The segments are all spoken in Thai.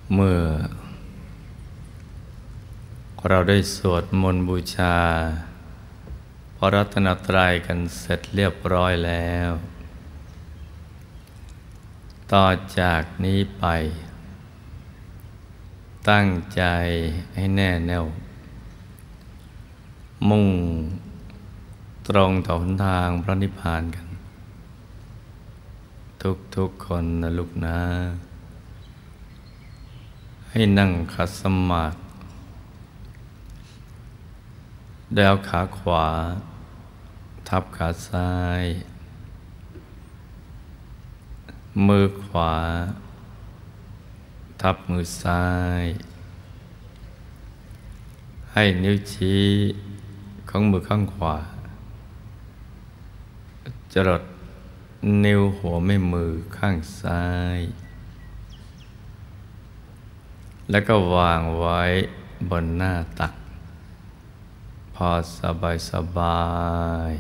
เมื่อเราได้สวดมนต์บูชาพระรัตนตรัยกันเสร็จเรียบร้อยแล้วต่อจากนี้ไปตั้งใจให้แน่แน่วมุ่งตรงต่อหนทางพระนิพพานกันทุกคนนะลูกนะให้นั่งขัดสมาธิได้เอาขาขวาทับขาซ้ายมือขวาทับมือซ้ายให้นิ้วชี้ของมือข้างขวาจรดนิ้วหัวแม่มือข้างซ้ายแล้วก็วางไว้บนหน้าตักพอสบาย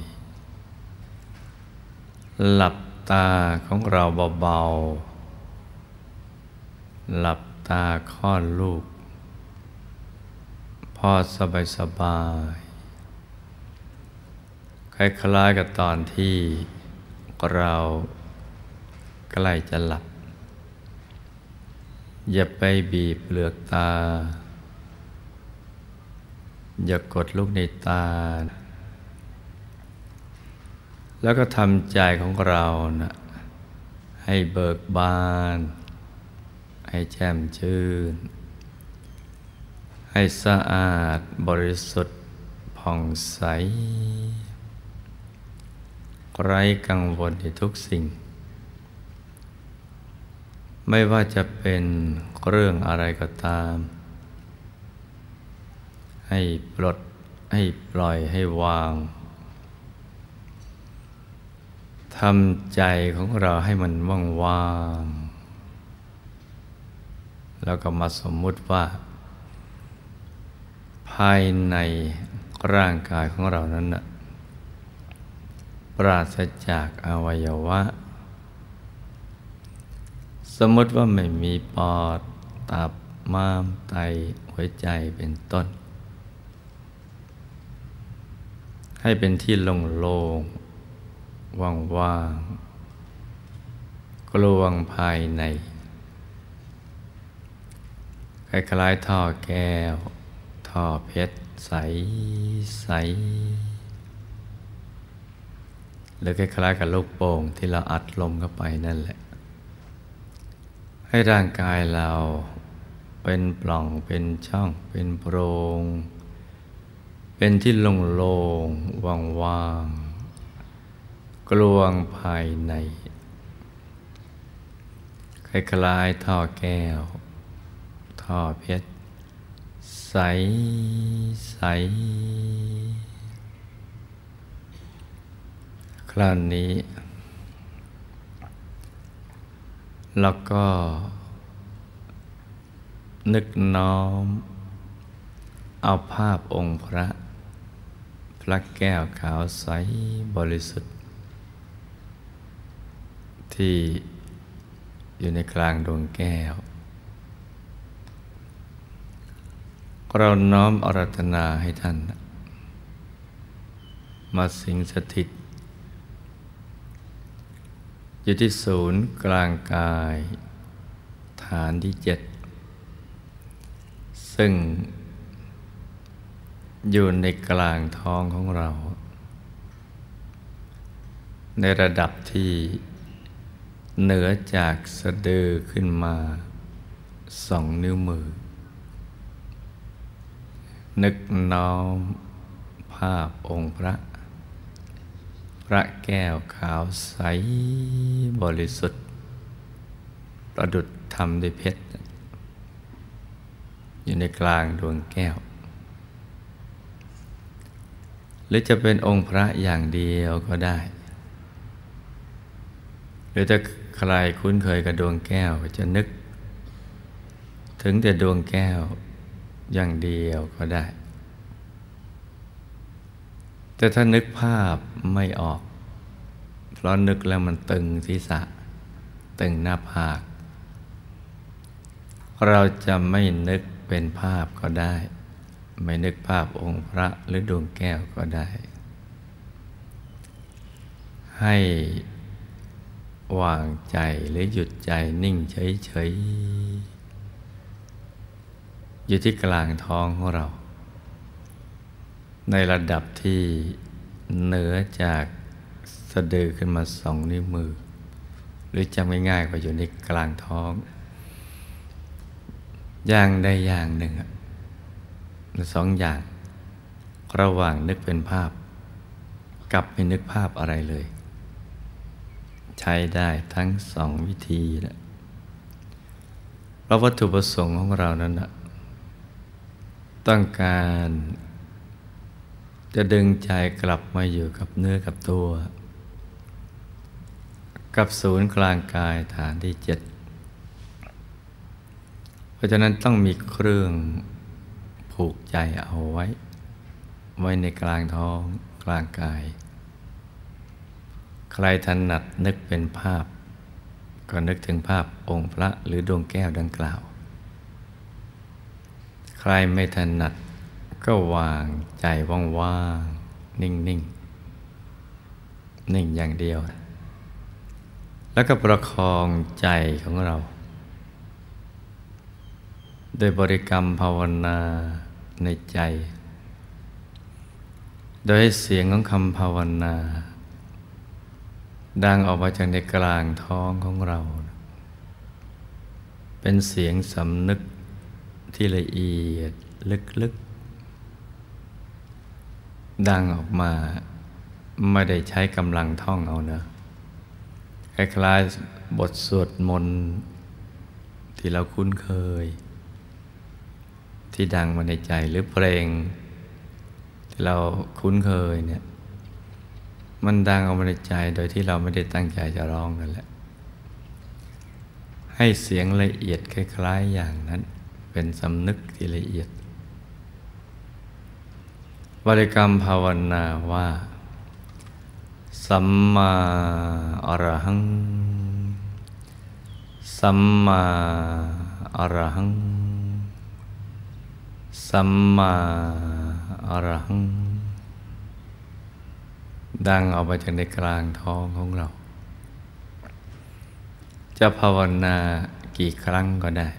หลับตาของเราเบาๆหลับตาคลอดลูกพอสบายคล้ายๆกับตอนที่เราใกล้จะหลับอย่าไปบีบเปลือกตาอย่ากดลูกในตาแล้วก็ทำใจของเรานะให้เบิกบานให้แจ่มชื่นให้สะอาดบริสุทธิ์ผ่องใสไร้กังวลในทุกสิ่งไม่ว่าจะเป็นเรื่องอะไรก็ตามให้ปลดให้ปล่อยให้วางทำใจของเราให้มันว่างๆแล้วก็มาสมมุติว่าภายในร่างกายของเรานั้นน่ะปราศจากอวัยวะสมมติว่าไม่มีปอดตับม้ามไตหัวใจเป็นต้นให้เป็นที่โล่งๆว่างๆกลวงภายในคล้ายๆท่อแก้วท่อเพชรใสหรือคล้ายๆกับลูกโป่งที่เราอัดลมเข้าไปนั่นแหละให้ร่างกายเราเป็นปล่องเป็นช่องเป็นโพรงเป็นที่โล่งๆว่างๆกลวงภายในคล้ายๆท่อแก้วท่อเพชรใสคราวนี้แล้วก็นึกน้อมเอาภาพองค์พระแก้วขาวใสบริสุทธิ์ที่อยู่ในกลางดวงแก้วเราน้อมอาราธนาให้ท่านมาสิงสถิตอยู่ที่ศูนย์กลางกายฐานที่7ซึ่งอยู่ในกลางท้องของเราในระดับที่เหนือจากสะดือขึ้นมา2 นิ้วมือนึกน้อมภาพองค์พระแก้วขาวใสบริสุทธิ์ประดุจทำด้วยเพชรอยู่ในกลางดวงแก้วหรือจะเป็นองค์พระอย่างเดียวก็ได้หรือถ้าใครคุ้นเคยกับดวงแก้วก็จะนึกถึงแต่ดวงแก้วอย่างเดียวก็ได้แต่ถ้านึกภาพไม่ออกเพราะนึกแล้วมันตึงศีรษะตึงหน้าผากเราจะไม่นึกเป็นภาพก็ได้ ไม่นึกภาพองค์พระหรือดวงแก้วก็ได้ ให้วางใจหรือหยุดใจนิ่งเฉยๆอยู่ที่กลางท้องของเรา ในระดับที่เหนือจากสะดือขึ้นมา2 นิ้วมือ หรือจำง่ายๆก็อยู่ในกลางท้องอย่างใดอย่างหนึ่ง2 อย่างระหว่างนึกเป็นภาพกับไม่นึกภาพอะไรเลย ใช้ได้ทั้ง2 วิธีนะเพราะวัตถุประสงค์ของเรานั้นนะต้องการจะดึงใจกลับมาอยู่กับเนื้อกับตัว กับศูนย์กลางกายฐานที่ 7เพราะฉะนั้นต้องมีเครื่องผูกใจเอาไว้ในกลางท้องกลางกาย ใครถนัดนึกเป็นภาพก็นึกถึงภาพองค์พระหรือดวงแก้วดังกล่าว ใครไม่ถนัดก็วางใจว่างๆนิ่งๆ นิ่งอย่างเดียว แล้วก็ประคองใจของเราโดยบริกรรมภาวนาในใจ โดยให้เสียงของคำภาวนาดังออกมาจากในกลางท้องของเรา เป็นเสียงสำนึกที่ละเอียดลึกๆดังออกมาไม่ได้ใช้กำลังท่องเอานะคล้ายๆบทสวดมนต์ที่เราคุ้นเคยที่ดังมาในใจหรือเพลงที่เราคุ้นเคยเนี่ยมันดังออกมาในใจโดยที่เราไม่ได้ตั้งใจจะร้องนั่นแหละให้เสียงละเอียดคล้ายๆอย่างนั้นเป็นสำนึกที่ละเอียดบริกรรมภาวนาว่าสัมมาอรหังสัมมาอรหังสัมมาอรหังดังออกมาจากในกลางท้องของเราจะภาวนากี่ครั้งก็ได้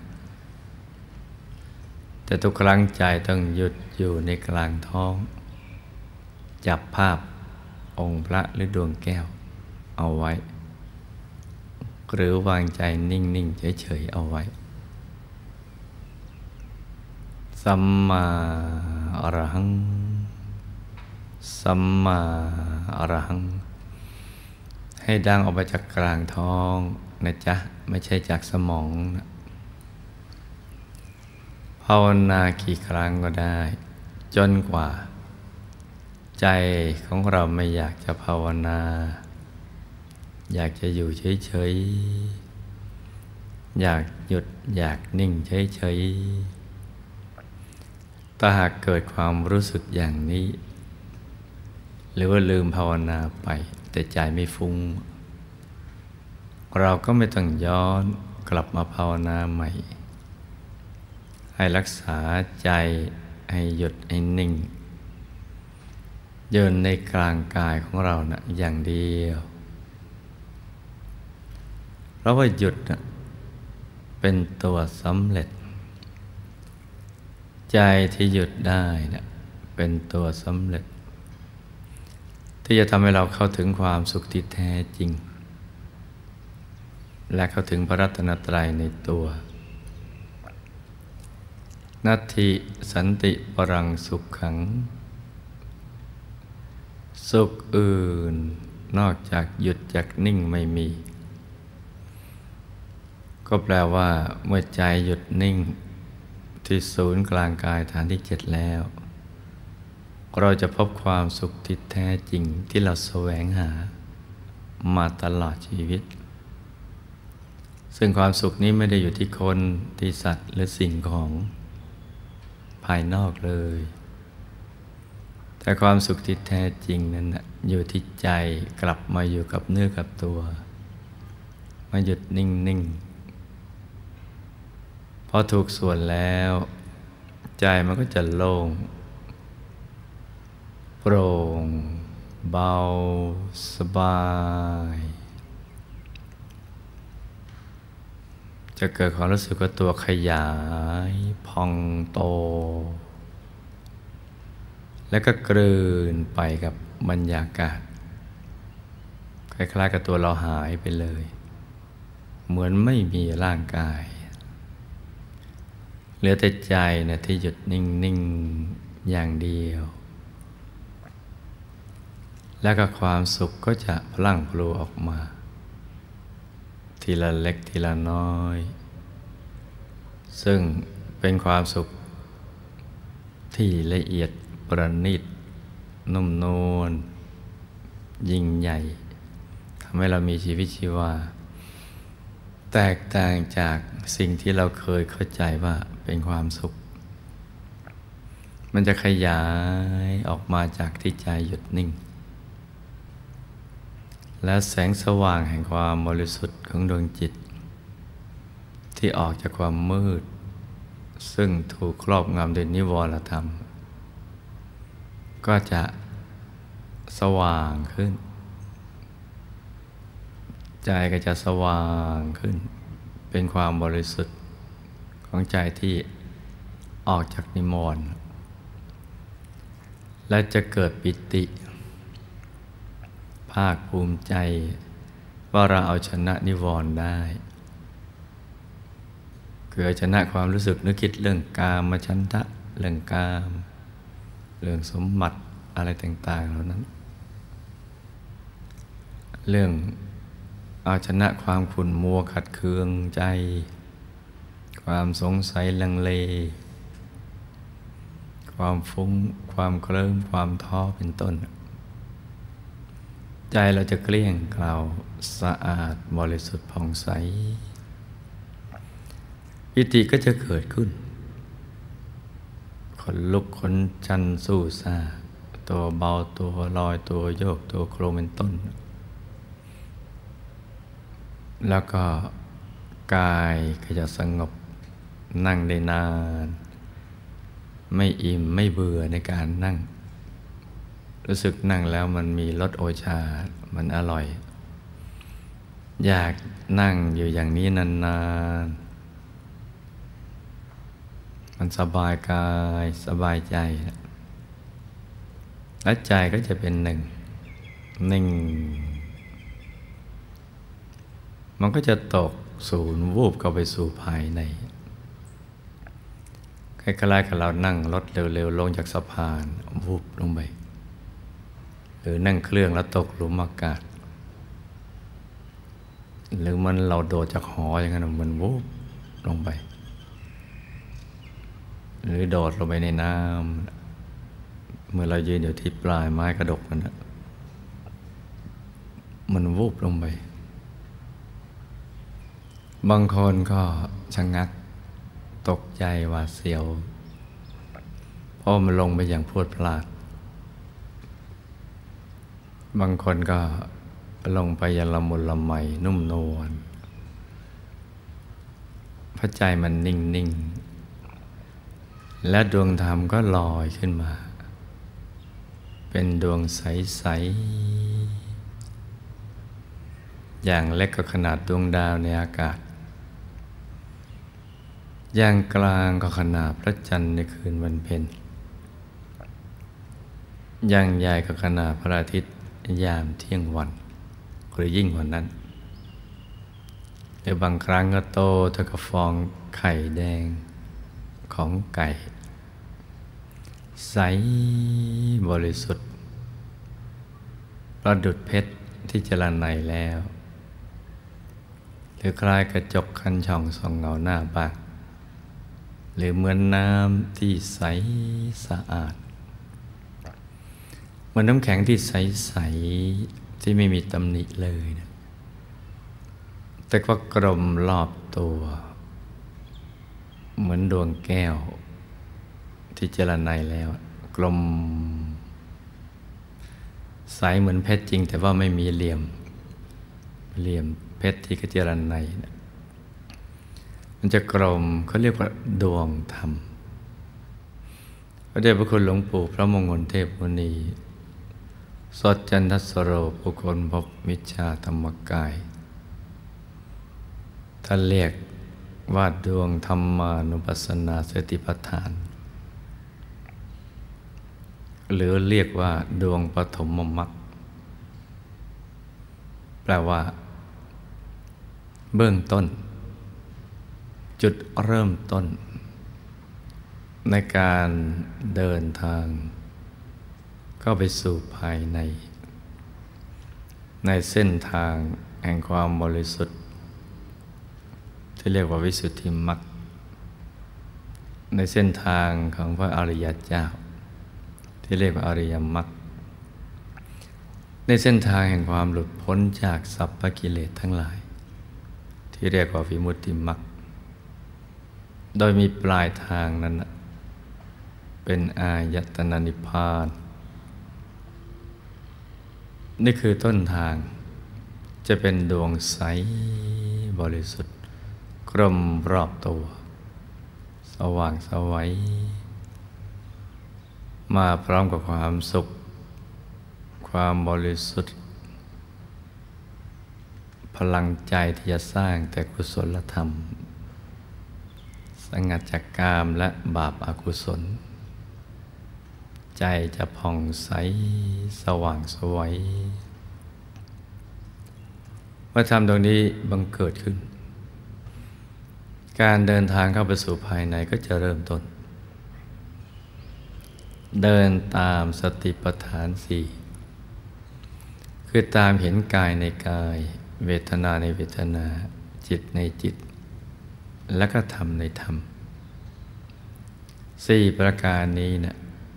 แต่ทุกครั้งใจต้องหยุดอยู่ในกลางท้องจับภาพองค์พระหรือดวงแก้วเอาไว้หรือวางใจนิ่งๆเฉยๆเอาไว้สัมมาอรหังสัมมาอรหังให้ดังออกมาจากกลางท้องนะจ๊ะไม่ใช่จากสมองนะภาวนากี่ครั้งก็ได้จนกว่าใจของเราไม่อยากจะภาวนาอยากจะอยู่เฉยๆอยากหยุดอยากนิ่งเฉยๆถ้าหากเกิดความรู้สึกอย่างนี้หรือว่าลืมภาวนาไปแต่ใจไม่ฟุ้งเราก็ไม่ต้องย้อนกลับมาภาวนาใหม่ให้รักษาใจให้หยุดให้นิ่งยืนในกลางกายของเรานะอย่างเดียวเพราะว่าหยุดนะเป็นตัวสำเร็จใจที่หยุดได้นะเป็นตัวสำเร็จที่จะทำให้เราเข้าถึงความสุขที่แท้จริงและเข้าถึงพระรัตนตรัยในตัวนัตถิสันติปรังสุขขังสุขอื่นนอกจากหยุดจากนิ่งไม่มีก็แปลว่าเมื่อใจหยุดนิ่งที่ศูนย์กลางกายฐานที่ 7แล้วเราจะพบความสุขที่แท้จริงที่เราแสวงหามาตลอดชีวิตซึ่งความสุขนี้ไม่ได้อยู่ที่คนที่สัตว์หรือสิ่งของภายนอกเลยแต่ความสุขที่แท้จริงนั้นอยู่ที่ใจกลับมาอยู่กับเนื้อกับตัวมาหยุดนิ่งๆพอถูกส่วนแล้วใจมันก็จะโล่งโปร่งเบาสบายจะเกิดความรู้สึกว่าตัวขยายพองโตแล้วก็กลืนไปกับบรรยากาศคล้ายๆกับตัวเราหายไปเลยเหมือนไม่มีร่างกายเหลือแต่ใจนะที่หยุดนิ่งๆอย่างเดียวแล้วก็ความสุขก็จะพลั่งพลูออกมาทีละเล็กทีละน้อยซึ่งเป็นความสุขที่ละเอียดประณีตนุ่มนวลยิ่งใหญ่ทำให้เรามีชีวิตชีวาแตกต่างจากสิ่งที่เราเคยเข้าใจว่าเป็นความสุขมันจะขยายออกมาจากที่ใจหยุดนิ่งและแสงสว่างแห่งความบริสุทธิ์ของดวงจิตที่ออกจากความมืดซึ่งถูกครอบงำโดยนิวรธรรมก็จะสว่างขึ้นใจก็จะสว่างขึ้นเป็นความบริสุทธิ์ของใจที่ออกจากนิวรณ์และจะเกิดปิติภาคภูมิใจว่าเราเอาชนะนิวรณ์ได้คือเอาชนะความรู้สึกนึกคิดเรื่องกามฉันทะเรื่องกามเรื่องสมบัติอะไรต่างๆเหล่านั้นเรื่องเอาชนะความขุ่นมัวขัดเคืองใจความสงสัยลังเลความฟุ้งความเคลิ้มความท้อเป็นต้นใจเราจะเกลี้ยงเกลาสะอาดบริสุทธิ์ผ่องใสปิติก็จะเกิดขึ้นขนลุกขนชันสู้ซ่าตัวเบาตัวลอยตัวโยกตัวโคลมเป็นต้นแล้วก็กายก็จะสงบนั่งได้นานไม่อิ่มไม่เบื่อในการนั่งรู้สึกนั่งแล้วมันมีรสโอชามันอร่อยอยากนั่งอยู่อย่างนี้นานๆมันสบายกายสบายใจและใจก็จะเป็นหนึ่งนิ่งมันก็จะตกศูนย์วูบเข้าไปสู่ภายในคล้ายๆกับเรานั่งรถเร็วๆลงจากสะพานวูบลงไปหรือนั่งเครื่องแล้วตกหลุมอากาศหรือมันเราโดดจากหออย่างนั้นมันวูบลงไปหรือโดดลงไปในน้ำเมื่อเรายืนอยู่ที่ปลายไม้กระดกมันวูบลงไปบางคนก็ชะงักตกใจหวาดเสียวเพราะมันลงไปอย่างพรวดพลาดบางคนก็ลงไปอย่างละมุนละไมนุ่มนวลเพราะใจมันนิ่งๆและดวงธรรมก็ลอยขึ้นมาเป็นดวงใสๆอย่างเล็กก็ขนาดดวงดาวในอากาศอย่างกลางก็ขนาดพระจันทร์ในคืนวันเพ็ญอย่างใหญ่ก็ขนาดพระอาทิตย์ยามเที่ยงวันหรือยิ่งกว่านั้นหรือบางครั้งก็โตเท่ากับฟองไข่แดงของไก่ใสบริสุทธิ์ประดุจเพชรที่เจริญในแล้วหรือคล้ายกระจกคันช่องส่องเงาหน้าบ้านหรือเหมือนน้ำที่ใสสะอาดเหมือนน้ำแข็งที่ใสๆที่ไม่มีตำหนิเลยนะแต่ก็กลมรอบตัวเหมือนดวงแก้วที่เจริญในแล้วกลมใสเหมือนเพชรจริงแต่ว่าไม่มีเหลี่ยมเพชรที่กระเจริญในนะมันจะกลมเขาเรียกว่าดวงธรรมพระเดชพระคุณหลวงปู่พระมงคลเทพมุนีสดจันทสโรผู้คนพบวิชาธรรมกายท่านเรียกว่าดวงธรรมานุปัสสนาสติปัฏฐานหรือเรียกว่าดวงปฐมมรรคแปลว่าเบื้องต้นจุดเริ่มต้นในการเดินทางเข้าไปสู่ภายในเส้นทางแห่งความบริสุทธิ์ที่เรียกว่าวิสุทธิมรรคในเส้นทางของพระอริยเจ้าที่เรียกว่าอริยมรรคในเส้นทางแห่งความหลุดพ้นจากสัพพกิเลสทั้งหลายที่เรียกว่าวิมุตติมรรคโดยมีปลายทางนั้นเป็นอายตนะนิพพานนี่คือต้นทางจะเป็นดวงใสบริสุทธิ์กลมรอบตัวสว่างไสวมาพร้อมกับความสุขความบริสุทธิ์พลังใจที่จะสร้างแต่กุศลธรรมสงัดจากกามและบาปอกุศลใจจะผ่องใสสว่างไสวเมื่อธรรมตรงนี้บังเกิดขึ้นการเดินทางเข้าไปสู่ภายในก็จะเริ่มต้นเดินตามสติปัฏฐานสี่คือตามเห็นกายในกายเวทนาในเวทนาจิตในจิตแล้วก็ธรรมในธรรมสี่ประการนี้นะ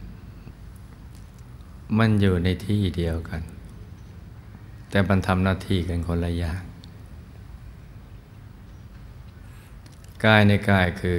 มันอยู่ในที่เดียวกันแต่มันทำหน้าที่กันคนละอย่างกายในกายคือ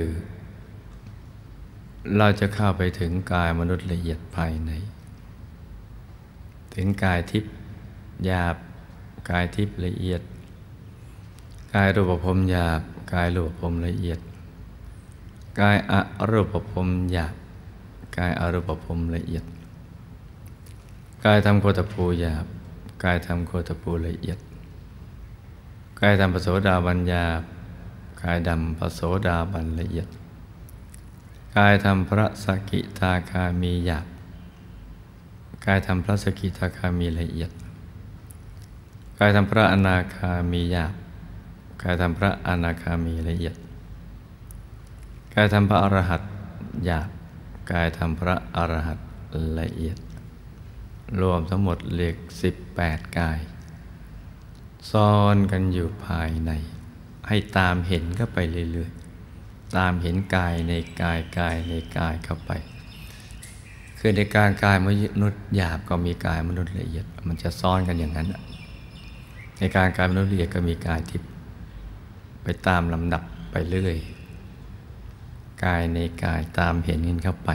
เราจะเข้าไปถึงกายมนุษย์ละเอียดภายในถึงกายทิพย์หยาบกายทิพย์ละเอียดกายรูปภพหยาบกายรูปภพละเอียดกายอรูปภพหยาบกายอรูปภพละเอียดกายธรรมโคตภูหยาบกายธรรมโคตภูละเอียดกายธรรมปโสดาบันหยาบกายดำปโสดาบันละเอียดกายธรรมพระสกิทาคามีหยาบกายธรรมพระสกิทาคามีละเอียดกายธรรมพระอนาคามีหยาบกายธรรมพระอนาคามีละเอียดกายธรรมพระอรหัตหยาบกายธรรมพระอรหัตละเอียดรวมทั้งหมดเรียก18กายซ้อนกันอยู่ภายในให้ตามเห็นเข้าไปเรื่อยๆตามเห็นกายในกายกายในกายเข้าไปคือในการกายมนุษย์หยาบก็มีกายมนุษย์ละเอียดมันจะซ้อนกันอย่างนั้นในการกายมนุษย์ละเอียดก็มีกายทิพย์ไปตามลำดับไปเรื่อยกายในกายตามเห็นกันเข้าไป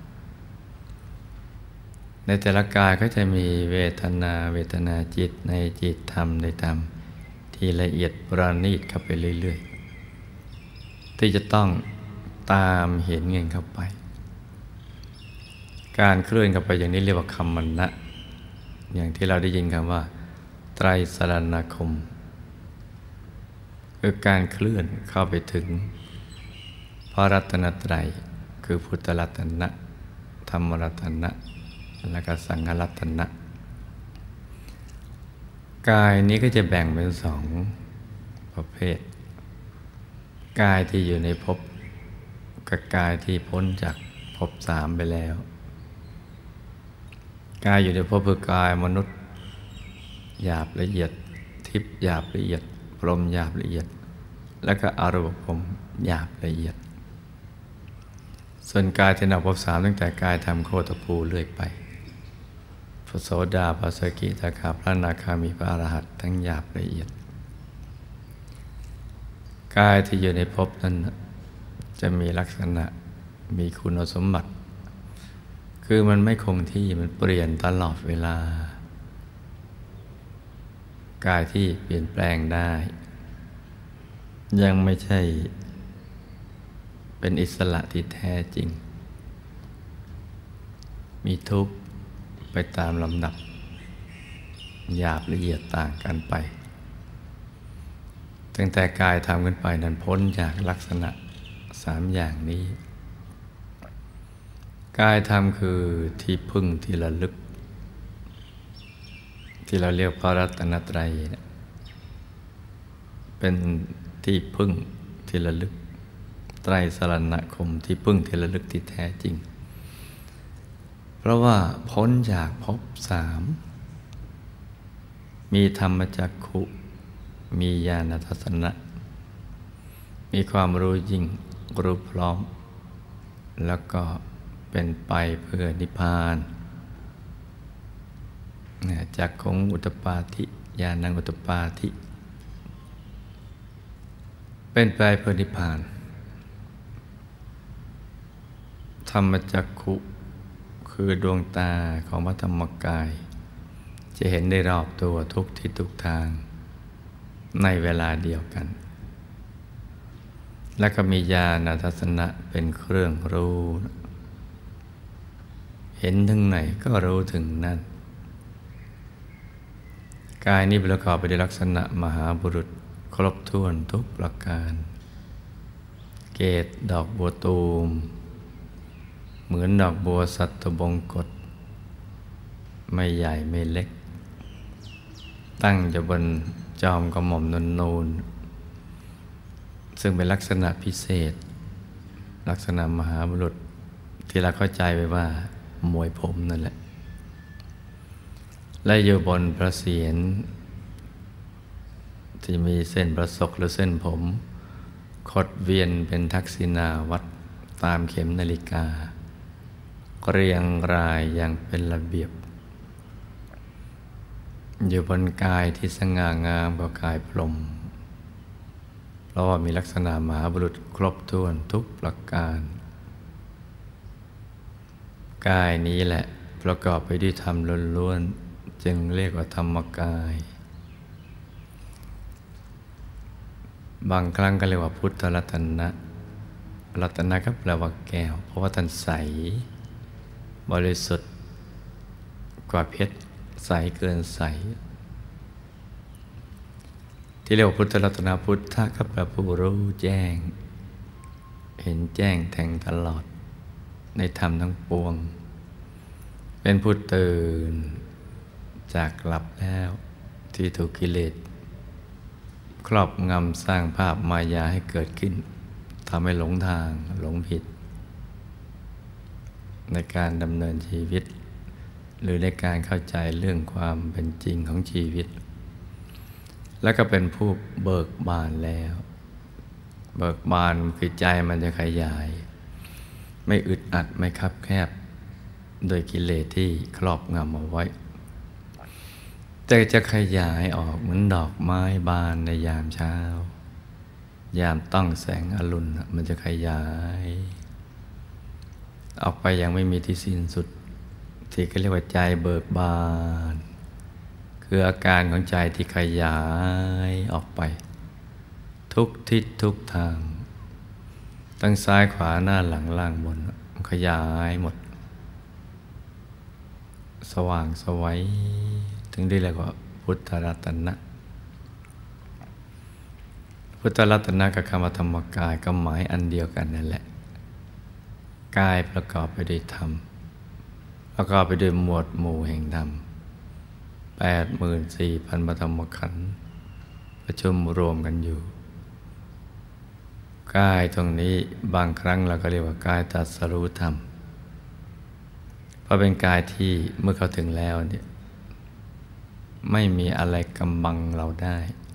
ในแต่ละกายก็จะมีเวทนาจิตในจิตธรรมในธรรมที่ละเอียดประณีตเข้าไปเรื่อยๆที่จะต้องตามเห็นเงินเข้าไปการเคลื่อนเข้าไปอย่างนี้เรียกว่าคัมมัณนะอย่างที่เราได้ยินคำว่าไตรสรณคมคือการเคลื่อนเข้าไปถึงพระรัตนตรัยคือพุทธรัตนะธรรมรัตนะและก็สังฆรัตนะกายนี้ก็จะแบ่งเป็นสองประเภทกายที่อยู่ในภพกับกายที่พ้นจากภพสามไปแล้วกายอยู่ในภพคือกายมนุษย์หยาบละเอียดทิพย์หยาบละเอียดพรหมหยาบละเอียดและก็อรูปภพหยาบละเอียดส่วนกายที่นับภพสามตั้งแต่กายธรรมโคตภูเรื่อยไปพระโสดาพระสกิทาคาพระอนาคามีพระอรหันต์ทั้งหยาบละเอียดกายที่อยู่ในภพนั้นจะมีลักษณะมีคุณสมบัติคือมันไม่คงที่มันเปลี่ยนตลอดเวลากายที่เปลี่ยนแปลงได้ยังไม่ใช่เป็นอิสระที่แท้จริงมีทุกข์ไปตามลำดับหยาบละเอียดต่างกันไปตั้งแต่กายทำขึ้นไปนั้นพ้นจากลักษณะ3 อย่างนี้กายธรรมคือที่พึ่งที่ระลึกที่เราเรียกพระรัตนตรัยเป็นที่พึ่งที่ระลึกไตรสรณคมที่พึ่งที่ระลึกที่แท้จริงเพราะว่าพ้นจากภพ3มีธรรมจักขุมีญาณทัศนะมีความรู้ยิ่งรู้พร้อมแล้วก็เป็นไปเพื่อนิพพานจักขุงอุตตปาธิญาณังอุตตปาธิเป็นไปเพื่อนิพพานธรรมจักขุคือดวงตาของพระธรรมกายจะเห็นได้รอบตัวทุกทิศทุกทางในเวลาเดียวกันและก็มีญาณทัศนะเป็นเครื่องรู้เห็นถึงไหนก็รู้ถึงนั่นกายนี้ประกอบไปด้วยลักษณะมหาบุรุษครบถ้วนทุกประการเกศดอกบัวตูมเหมือนดอกบัวสัตบงกฎไม่ใหญ่ไม่เล็กตั้งอยู่บนจอมกระหม่อมนูนซึ่งเป็นลักษณะพิเศษลักษณะมหาบุรุษที่เราเข้าใจไปว่ามวยผมนั่นแหละและอยู่บนพระเศียรที่มีเส้นประศกหรือเส้นผมคดเวียนเป็นทักษิณาวัตรตามเข็มนาฬิกาเรียงรายอย่างเป็นระเบียบอยู่บนกายที่สง่างามกว่ากายพรหมเพราะว่ามีลักษณะมหาบุรุษครบถ้วนทุกประการกายนี้แหละประกอบไปด้วยธรรมล้วนๆจึงเรียกว่าธรรมกายบางครั้งก็เรียกว่าพุทธรัตนะรัตนะก็แปลว่าแก้วเพราะว่าท่านใสบริสุทธิ์กว่าเพชรใสเกินใสที่เรียกว่าพุทธรัตนะพุทธะก็แปลผู้รู้แจ้งเห็นแจ้งแทงตลอดในธรรมทั้งปวงเป็นผู้ตื่นจากหลับแล้วที่ถูกกิเลสครอบงำสร้างภาพมายาให้เกิดขึ้นทำให้หลงทางหลงผิดในการดำเนินชีวิตหรือในการเข้าใจเรื่องความเป็นจริงของชีวิตแล้วก็เป็นผู้เบิกบานแล้วเบิกบานคือใจมันจะขยายไม่อึดอัดไม่คับแคบโดยกิเลสที่ครอบงำเอาไว้แต่จะขยายออกเหมือนดอกไม้บานในยามเช้ายามต้องแสงอรุณมันจะขยายออกไปยังไม่มีที่สิ้นสุดที่เขาเรียกว่าใจเบิกบานคืออาการของใจที่ขยายออกไปทุกทิศทุกทางทั้งซ้ายขวาหน้าหลังล่างบนมันขยายหมดสว่างไสวถึงได้เรียกว่าพุทธรัตนะพุทธรัตนะกับคำว่าธรรมกายก็หมายอันเดียวกันนั่นแหละกายประกอบไปด้วยธรรมประกอบไปด้วยหมวดหมู่แห่งธรรม 84,000 ปฐมขันธ์ประชุมรวมกันอยู่กายตรงนี้บางครั้งเราก็เรียกว่ากายตรัสรู้ธรรมเพราะเป็นกายที่เมื่อเข้าถึงแล้วเนี่ยไม่มีอะไรกำบังเราได้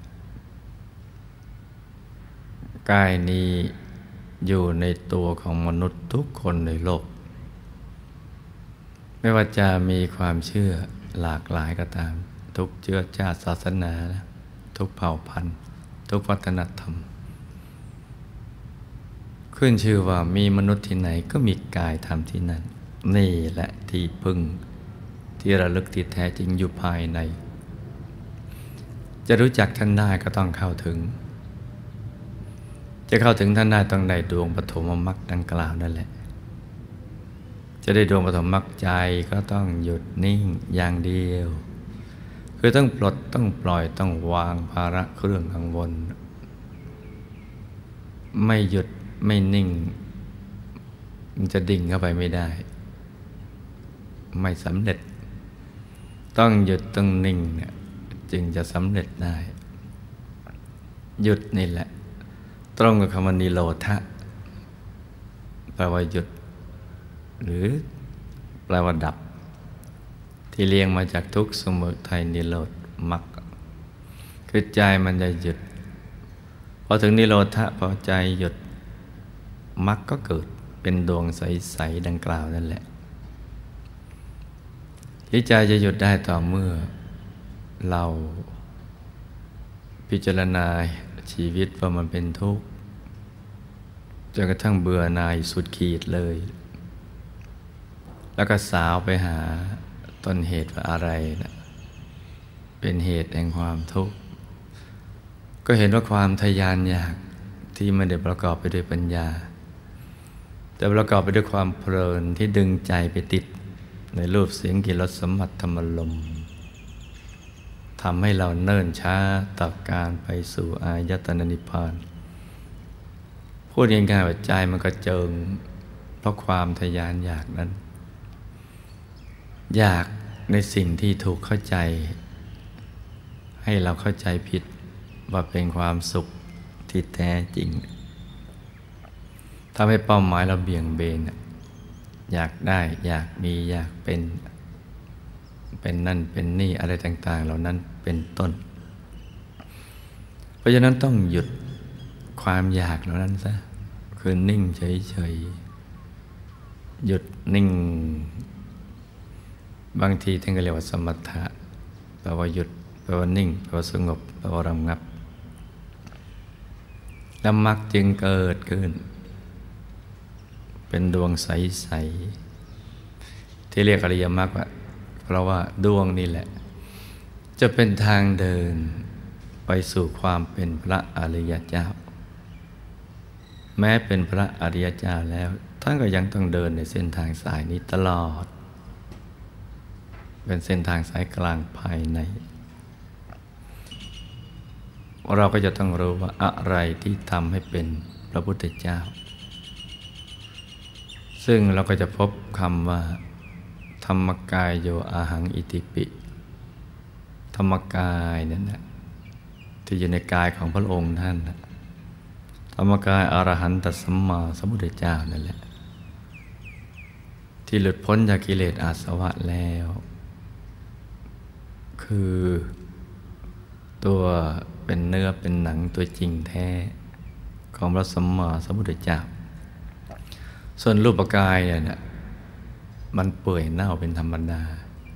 กายนี้อยู่ในตัวของมนุษย์ทุกคนในโลกไม่ว่าจะมีความเชื่อหลากหลายก็ตามทุกเชื้อชาติศาสนาทุกเผ่าพันธุ์ทุกวัฒนธรรมขึ้นชื่อว่ามีมนุษย์ที่ไหนก็มีกายธรรมที่นั่นนี่แหละที่พึ่งที่ระลึกที่แท้จริงอยู่ภายในจะรู้จักท่านได้ก็ต้องเข้าถึงจะเข้าถึงท่านได้ต้องได้ดวงปฐมมรรคดังกล่าวนั่นแหละจะได้ดวงปฐมมรรคใจก็ต้องหยุดนิ่งอย่างเดียวคือต้องปลดต้องปล่อยต้องวางภาระเครื่องกังวลไม่หยุดไม่นิ่งมันจะดิ่งเข้าไปไม่ได้ไม่สำเร็จต้องหยุดต้องนิ่งเนี่ยจึงจะสำเร็จได้หยุดนี่แหละตรงกับคำว่านิโรธะแปลว่าหยุดหรือแปลว่าดับที่เรียงมาจากทุกข์สมุทัยนิโรธมรรคคือใจมันจะหยุดพอถึงนิโรธะพอใจหยุดมรรคก็เกิดเป็นดวงใสๆดังกล่าวนั่นแหละที่ใจจะหยุดได้ต่อเมื่อเราพิจารณาชีวิตว่ามันเป็นทุกข์จนกระทั่งเบื่อหน่ายสุดขีดเลยแล้วก็สาวไปหาต้นเหตุว่าอะไรนะเป็นเหตุแห่งความทุกข์ก็เห็นว่าความทยานอยากที่ไม่ได้ประกอบไปด้วยปัญญาแต่ประกอบไปด้วยความเพลินที่ดึงใจไปติดในรูปเสียงกลิ่นรสสัมผัสธรรมลมทำให้เราเนิ่นช้าต่อการไปสู่อายตนะนิพพานพูดง่ายๆว่าใจมันก็เจิงเพราะความทยานอยากนั้นอยากในสิ่งที่ถูกเข้าใจให้เราเข้าใจผิดว่าเป็นความสุขที่แท้จริงทำให้เป้าหมายเราเบี่ยงเบนอยากได้อยากมีอยากเป็นนั่นเป็นนี่อะไรต่างๆเหล่านั้นเป็นต้นเพราะฉะนั้นต้องหยุดความอยากเหล่านั้นซะคือนิ่งเฉยๆหยุดนิ่งบางทีท่านก็เรียกว่าสมถะแปลว่าหยุดแปลว่านิ่งแปลว่าสงบแปลว่าระงับแล้วมรรคจึงเกิดขึ้นเป็นดวงใสๆที่เรียกอริยมรรคว่าเพราะว่าดวงนี่แหละจะเป็นทางเดินไปสู่ความเป็นพระอริยเจ้าแม้เป็นพระอริยเจ้าแล้วท่านก็ยังต้องเดินในเส้นทางสายนี้ตลอดเป็นเส้นทางสายกลางภายในเราก็จะต้องรู้ว่าอะไรที่ทำให้เป็นพระพุทธเจ้าซึ่งเราก็จะพบคำว่าธรรมกายโยอาหังอิติปิธรรมกายนั่นแหละที่อยู่ในกายของพระองค์ท่านธรรมกายอรหันตสัมมาสัมพุทธเจ้านั่นแหละที่หลุดพ้นจากกิเลสอาสวะแล้วคือตัวเป็นเนื้อเป็นหนังตัวจริงแท้ของพระสัมมาสัมพุทธเจ้าส่วนรูปกายเนี่ยมันเปื่อยเน่าเป็นธรรมดา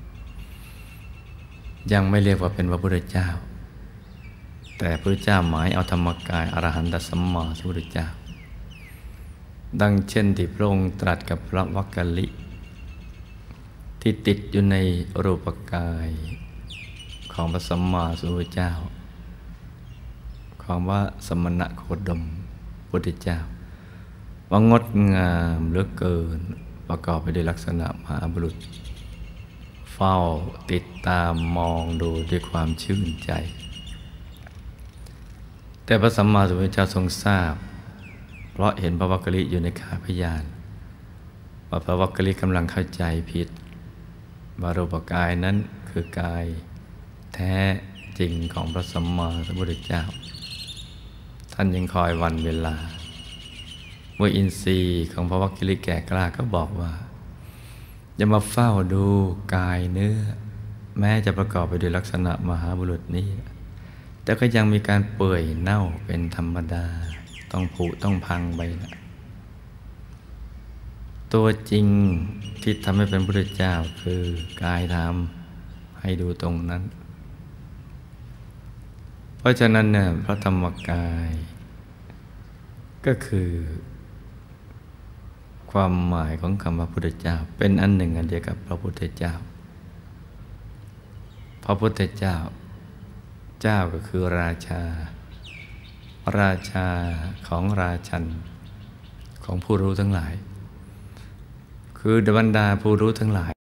ยังไม่เรียกว่าเป็นพระพุทธเจ้าแต่พระพุทธเจ้าหมายเอาธรรมกายอรหันตสัมมาสัมพุทธเจ้าดังเช่นที่พระองค์ตรัสกับพระวักกลิที่ติดอยู่ในรูปกายของพระสัมมาสัมพุทธเจ้าของพระสมณโคดมพุทธเจ้าว่างดงามเหลือเกินประกอบไปด้วยลักษณะมหาบุรุษเฝ้าติดตามมองดูด้วยความชื่นใจแต่พระสัมมาสัมพุทธเจ้าทรงทราบเพราะเห็นพระวักกลิอยู่ในขาพยานว่าพระวักกลิกำลังเข้าใจผิดว่ารูปกายนั้นคือกายแท้จริงของพระสัมมาสัมพุทธเจ้าท่านยังคอยวันเวลาเมื่ออินทรีย์ของพระวักกลิแก่กล้าก็บอกว่าอย่ามาเฝ้าดูกายเนื้อแม้จะประกอบไปด้วยลักษณะมหาบุรุษนี้แต่ก็ยังมีการเปื่อยเน่าเป็นธรรมดาต้องผุต้องพังไปนะตัวจริงที่ทำให้เป็นพระพุทธเจ้าคือกายธรรมให้ดูตรงนั้นเพราะฉะนั้นเนี่ยพระธรรมกายก็คือความหมายของคำว่าพุทธเจ้าเป็นอันหนึ่งอันเดียวกับพระพุทธเจ้าพระพุทธเจ้าเจ้าก็คือราชาราชาของราชันของผู้รู้ทั้งหลาย คือบรรดาผู้รู้ทั้งหลาย